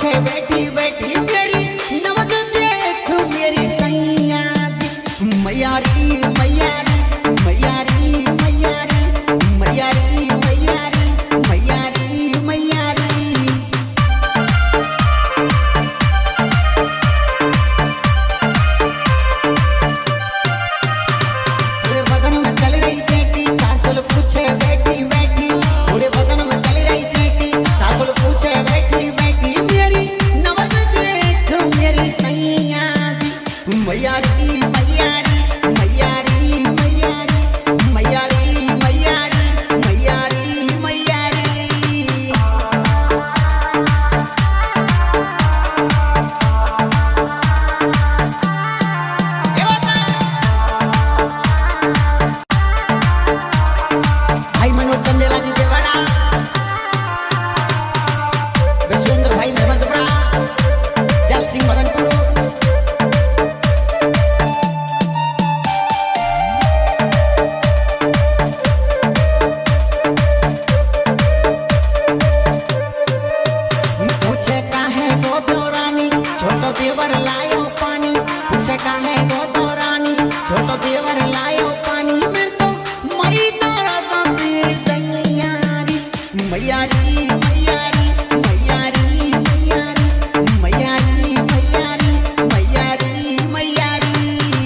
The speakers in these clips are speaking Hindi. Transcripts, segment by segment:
पूछे बैठी बैठी मेरी नवज देख मेरी सैया जी मैयारी मैयारी मैयारी मैयारी मैयारी मैयारी मैयारी मैयारी। पूरे बदन में चल रही चेटी सासुल पूछे बैठी बैठी पूरे बदन में चल रही चेटी सासुल पूछे बैठी बैठी मेरी नवज देख मेरी सैया जी मैयारी मैयारी मैयारी मैयारी मैयारी मैयारी मैयारी मैयारी। भाई मनोज चंदेला जी देवाड़ा, विश्वेंद्र भाई मेहमदपुरा, जल सिंह मदनपुर। पूछे काहे गोदो रानी छोटो देवर लायो पानी पूछे काहे गोदो रानी छोटो देवर लायो पानी में तो मरी तारा दंदी दैयारी मैयारी मैयारी मैयारी मैयारी मैयारी मैयारी मैयारी मैयारी।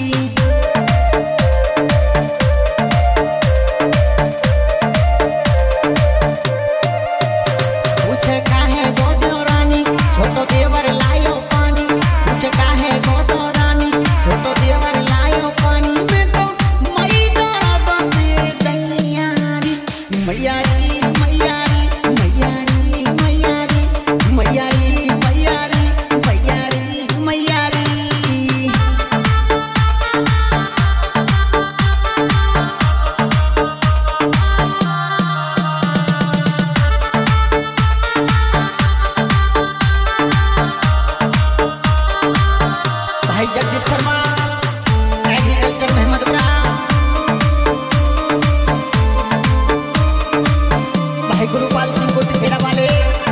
पूछे काहे गोदो रानी छोटो देवर लायो पानी पूछे काहे गोदो रानी छोटो देवर लायो पानी में तो मरी तारा दंदी दैयारी मैयारी मैयारी मैयारी मैयारी मैयारी मैयारी मैयारी मैयारी। भाई जगदीश शर्मा एग्रीकल्चर मेहमदपुरा, भाई गुरुपाल सिंह कोटी फेरा वाले